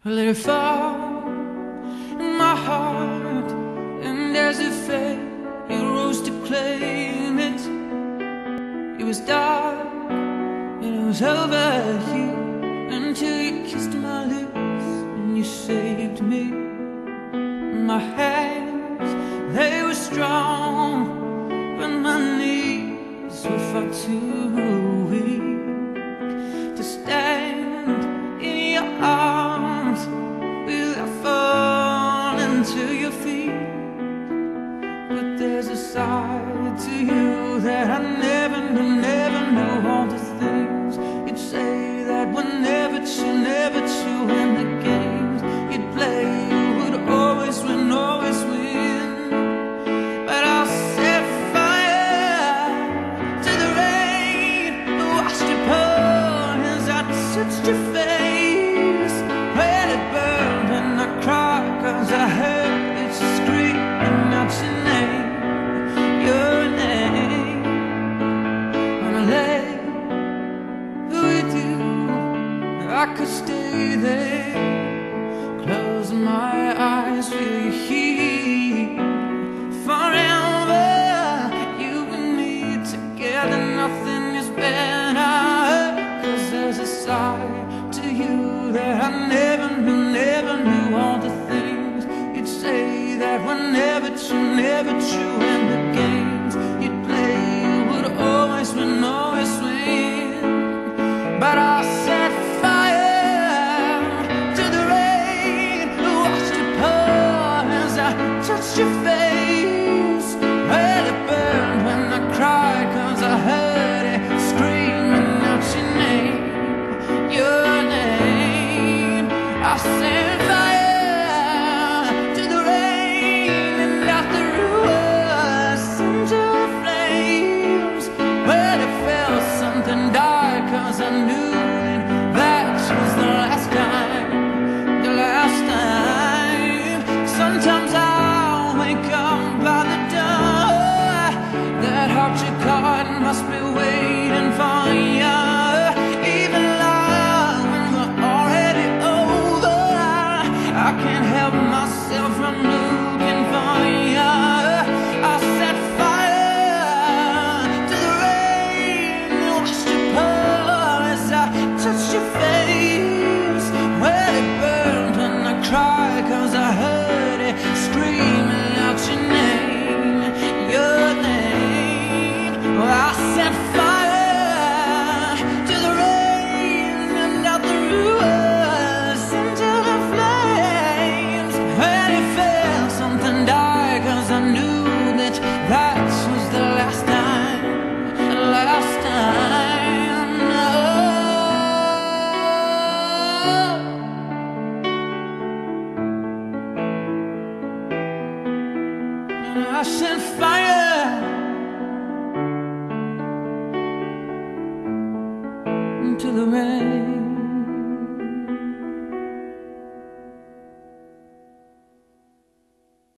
let it fall in my heart, and as it fell, you rose to claim it. It was dark and it was over you until you kissed my lips and you saved me. My hands, they were strong, but my knees were far too weak to stand in your arms without falling to your feet. But there's a side to you that I never knew. All the things you'd say that were never true, and the games you'd play, you would always win, always win. But I'll set fire to the rain that washed your poor as I touched your face. When it burned and I cried 'cause I heard it screaming out your name, your name. When I lay with you, I could stay there, close my eyes, feel you heat forever. You and me together, nothing is better. 'Cause there's a side to you that I never knew. All the things you'd say that were never true, and the games you'd play, you would always win, always win. But I set fire to the rain that washed your poor as I touched your face. Well, it burned when I cried 'cause I heard it screaming out your name, your name. I set fire to the rain and out the ruins into the flames. Well, it felt something dark 'cause I knew that was the last time, the last time. Sometimes I'll wake up by the door, that heart you caught must be waiting for you. Even love when we're already over, I can't help myself from looking for you. I set fire to the rain that washed your poor as I touched your face. Well, it burned when I cried 'cause I heard it screaming out your name, your name. Well, I set fire to the rain and out the ruins into the flames. Well, it felt something dark 'cause I knew that that was the last time, the last time. I set fire into the rain.